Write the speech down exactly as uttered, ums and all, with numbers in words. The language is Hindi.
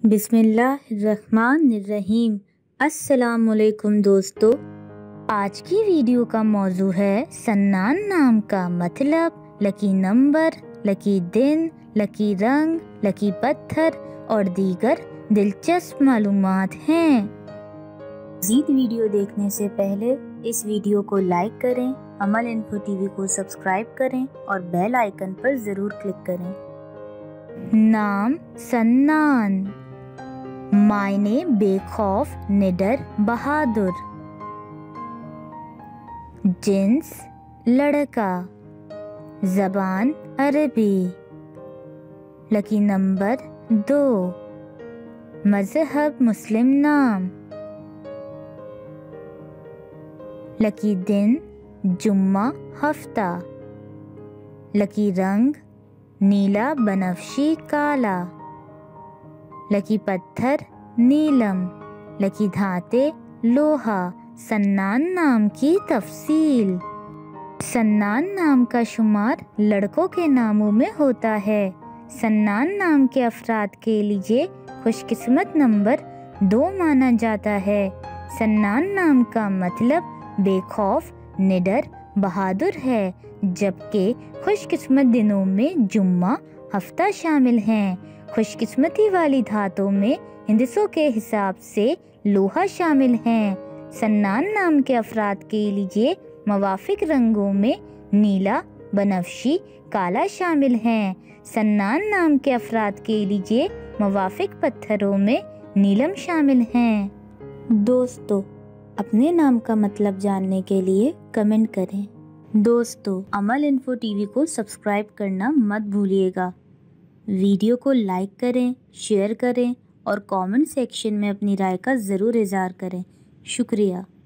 बिस्मिल्लाहिर्रहमानिर्रहीम। अस्सलामुअलैकुम दोस्तों, आज की वीडियो का मौजू है सन्नान नाम का मतलब, लकी नंबर, लकी दिन, लकी रंग, लकी पत्थर और दीगर दिलचस्प मालूमात हैं। मज़ीद वीडियो देखने से पहले इस वीडियो को लाइक करें, अमल इन्फो टीवी को सब्सक्राइब करें और बेल आइकन पर ज़रूर क्लिक करें। नाम सन्नान, मायने बेखौफ, निडर, बहादुर। जिन्स लड़का, ज़बान अरबी। लकी नंबर दो, मज़हब मुस्लिम नाम। लकी दिन जुम्मा हफ्ता। लकी रंग नीला बनफशी काला। लकी पत्थर नीलम। लकी धाते लोहा। सन्नान नाम की तफसील। सन्नान नाम का शुमार लड़कों के नामों में होता है। सन्नान नाम के अफराद के लिए खुशकिस्मत नंबर दो माना जाता है। सन्नान नाम का मतलब बेखौफ, निडर, बहादुर है, जबकि खुशकिस्मत दिनों में जुम्मा हफ्ता शामिल हैं। खुशकिस्मती वाली धातों में हिंदसों के हिसाब से लोहा शामिल हैं। सन्नान नाम के अफराद के लिए मवाफिक रंगों में नीला, बनफशी, काला शामिल हैं। सन्नान नाम के अफराद के लिए मवाफिक पत्थरों में नीलम शामिल हैं। दोस्तों, अपने नाम का मतलब जानने के लिए कमेंट करें। दोस्तों, अमल इन्फो टीवी को सब्सक्राइब करना मत भूलिएगा। वीडियो को लाइक करें, शेयर करें और कमेंट सेक्शन में अपनी राय का ज़रूर इज़हार करें। शुक्रिया।